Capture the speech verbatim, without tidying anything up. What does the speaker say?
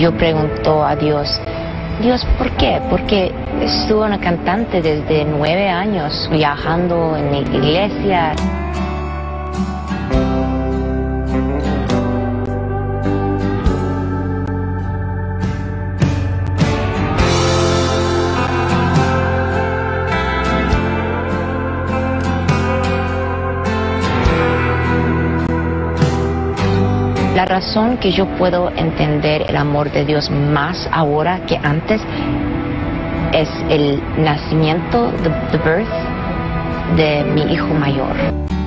yo pregunto a Dios, Dios, ¿por qué? Porque estuve una cantante desde nueve años viajando en mi iglesia. La razón que yo puedo entender el amor de Dios más ahora que antes es el nacimiento, the, the birth, de mi hijo mayor.